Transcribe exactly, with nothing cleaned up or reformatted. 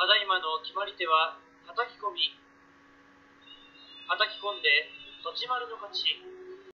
ただいまの決まり手は、叩き込み。叩き込んで、栃丸の勝ち。